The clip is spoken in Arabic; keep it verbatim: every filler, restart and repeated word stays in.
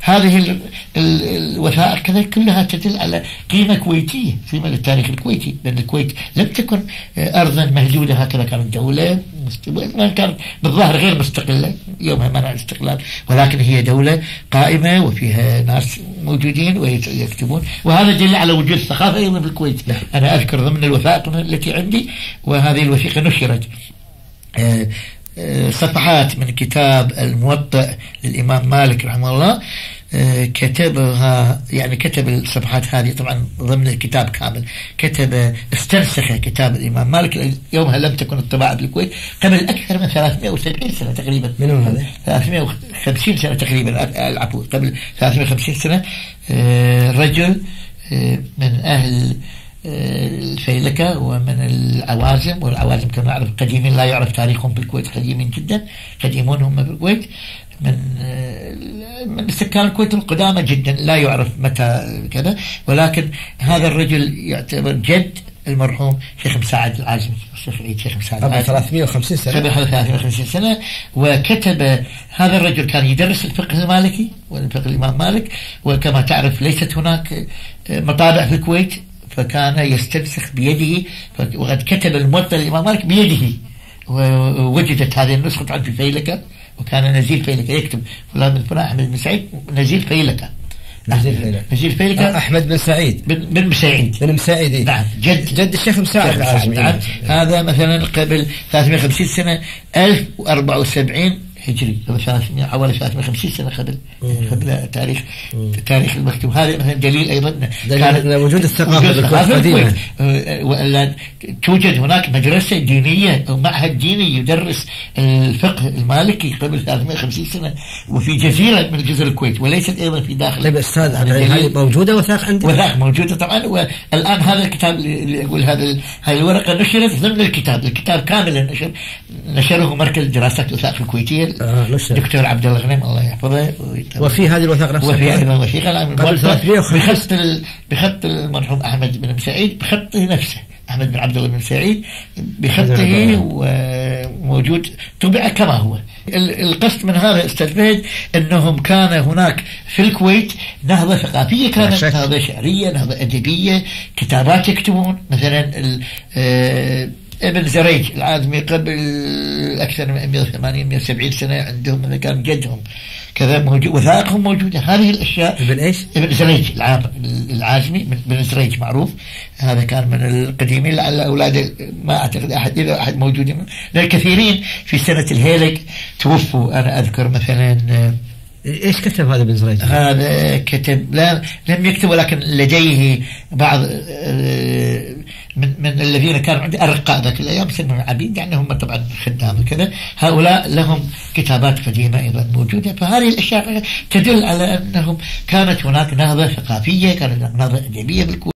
هذه الوثائق كذا كلها تدل على قيمة كويتية، قيمة للتاريخ الكويتي، لأن الكويت لم تكن أرضا مهجودة هكذا، كانت دولة ما كانت بالظاهر غير مستقلة يومها منع الاستقلال، ولكن هي دولة قائمة وفيها ناس موجودين ويكتبون، وهذا دليل على وجود الثقافة أيضا في الكويت. أنا أذكر ضمن الوثائق التي عندي، وهذه الوثيقة نشرت أه صفحات من كتاب الموطأ للإمام مالك رحمه الله، كتبها يعني كتب الصفحات هذه طبعا ضمن الكتاب كامل، كتب استنسخ كتاب الإمام مالك. يومها لم تكن الطباعة بالكويت قبل أكثر من ثلاثمائة وسبعين سنة تقريبا، من هذا؟ ثلاثمائة وخمسين سنة تقريبا، العفو قبل ثلاثمائة وخمسين سنة. رجل من أهل الفيلكة ومن العوازم، والعوازم كما نعرف قديمين لا يعرف تاريخهم بالكويت، قديمين جدا، قديمون هم بالكويت، من من سكان الكويت القدامى جدا لا يعرف متى كذا، ولكن هذا الرجل يعتبر جد المرحوم شيخ مساعد العازمي، الشيخ عيد شيخ مساعد قبل ثلاثمائة وخمسين سنة، قبل ثلاثمائة وخمسين سنة. وكتب هذا الرجل كان يدرس الفقه المالكي والفقه الإمام مالك، وكما تعرف ليست هناك مطابع في الكويت، فكان يستنسخ بيده، وقد كتب الموطأ للإمام مالك بيده، ووجدت هذه النسخة عند في فيلكة، وكان نزيل فيلكة يكتب فلان بن فلان أحمد بن سعيد نزيل فيلكة، نزيل فيلكة نزيل فيلكة أحمد بن سعيد بن, بن مساعد بن مساعد نعم، جد جد الشيخ مساعد العازمي. نعم. هذا مثلا قبل ثلاثمائة وخمسين سنة، ألف وأربعة وسبعين هجري، حوالي ثلاثمائة وخمسين سنة قبل قبل تاريخ تاريخ المكتوب. هذا مثلا دليل أيضا كان وجود الثقافة القديمة، وأن توجد هناك مدرسة دينية أو معهد ديني يدرس الفقه المالكي قبل ثلاثمائة وخمسين سنة، وفي جزيرة من جزر الكويت وليست أيضا في داخل. طيب أستاذ، هذه موجودة وثائق عندنا؟ وثائق موجودة طبعا، والآن هذا الكتاب اللي أقول هذا هذه الورقة نشرت ضمن الكتاب، الكتاب كاملا نشر نشره مركز دراسات الوثائق الكويتية آه دكتور عبد الله غنيم الله يحفظه. وفي هذه الوثائق نفسها، وفي أيضا وثيقة بخط بخط المرحوم أحمد بن مساعد، بخطه نفسه أحمد بن عبد الله بن سعيد بخطه، وموجود طبع كما هو. القصد من هذا أستاذ فهد أنهم كان هناك في الكويت نهضة ثقافية، كانت نهضة شعرية، نهضة أدبية، كتابات يكتبون. مثلا ابن زريج العازمي قبل أكثر من مئة وثمانين مئة وسبعين سنة عندهم، من كان جدهم كذا موجود، وثائقهم موجودة. هذه الأشياء. ابن إيش؟ ابن زريج العازمي، ابن زريج معروف، هذا كان من القديمين، لعل أولاده ما أعتقد أحد إذا أحد موجود من الكثيرين في سنة الهيلك توفوا. أنا أذكر مثلا ايش كتب هذا ابن زريج؟ هذا كتب لا لم يكتب، ولكن لديه بعض من من الذين كانوا عندي أرقاء ذاك الأيام يسمون عبيد، يعني هم طبعا خدام وكذا، هؤلاء لهم كتابات قديمة أيضا موجودة. فهذه الأشياء تدل على أنهم كانت هناك نهضة ثقافية، كانت هناك نهضة أدبية بالكويت.